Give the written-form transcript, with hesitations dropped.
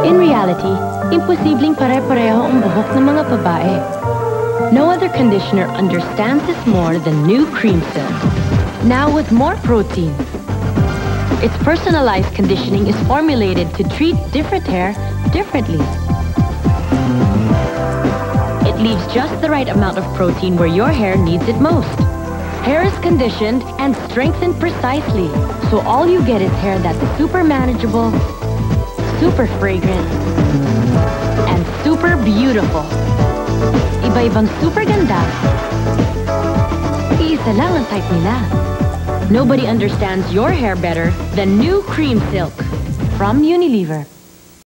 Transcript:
In reality, imposibleng pare-pareho ang buhok ng mga babae. No other conditioner understands this more than new Cream Silk. Now with more protein. Its personalized conditioning is formulated to treat different hair differently. It leaves just the right amount of protein where your hair needs it most. Hair is conditioned and strengthened precisely, so all you get is hair that's super manageable, super fragrant, and super beautiful. Iba-ibang super ganda. Iisa lang ang type nila. Nobody understands your hair better than new Cream Silk from Unilever.